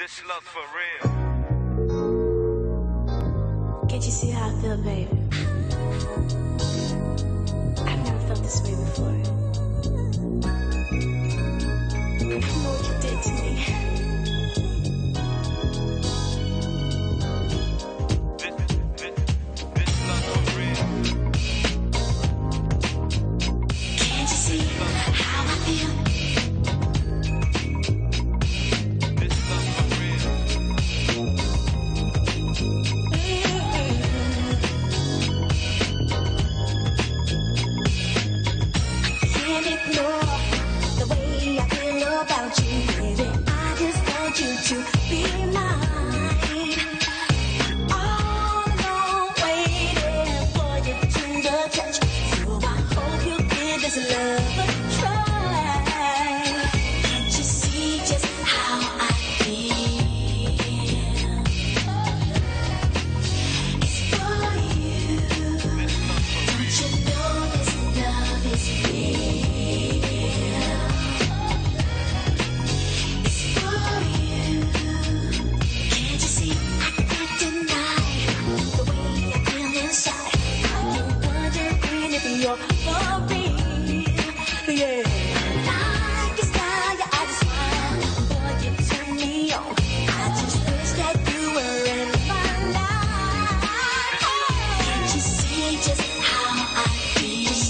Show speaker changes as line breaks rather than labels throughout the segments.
This love for real.
Can't you see how I feel, baby? I've never felt this way before. I don't know what you did to me.
This love for real.
Can't you see how I feel?
This love for real.
Can't ignore the way I feel about you, baby. I just want you to be mine. All along waiting for you to the touch. So I hope you give this love a try. Can't you see just how I feel? It's for you. Don't you know this love is real? It's for you. Can't you see? I can't deny the way I feel inside. I'm wondering if you're for real. Yeah. Like a star, your eyes smile. Boy, you turn me on. I just wish that you were in my life. Can't you see just how I feel? It's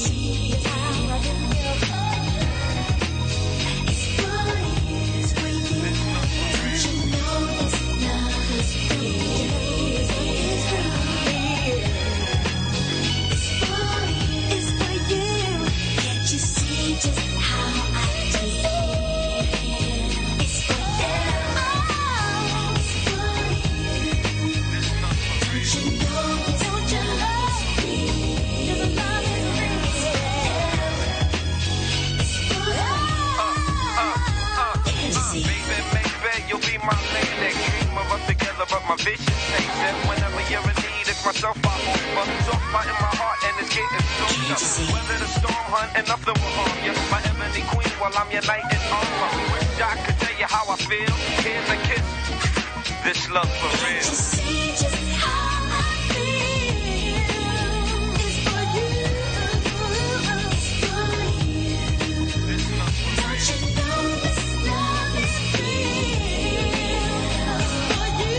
for you. It's for you. Don't you know this love is real? It's real. It's for you. It's for you. Can't you see just how I feel? It's for you. It's for you. Don't you know this love is real? This love is real. It's for you. Can't you see?
Baby, you'll be my lady. Dream of us together, but my vision stays that whenever you're in need, it's myself I offer. Soft spot in my heart, and it's getting softer. Weather the storm, hun, and nothing will harm you. My ebony queen, while I'm your knight in armor. Wish I could tell you how I feel. Here's a kiss. This love for
Can't
real.
you see just how I feel? It's for you. It's for you.
This love for
Don't you know this love is real? It's for you.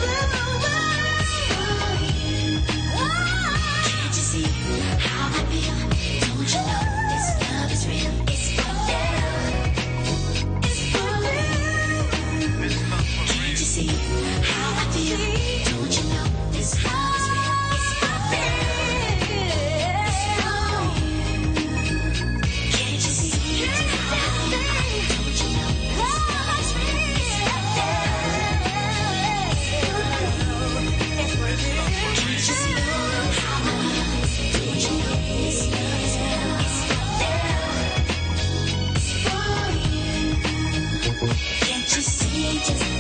Can't you see how I feel? Don't you know this love is real? It's for you. It's for you.
This love for
Can't you see how I feel? Don't you know this love is real? It's for you. It's for you. Can't you see how I feel? Don't you know this love is real? It's for you. Can't you see how I feel? Don't you know this love is real? It's for you. It's for you. Can't you see just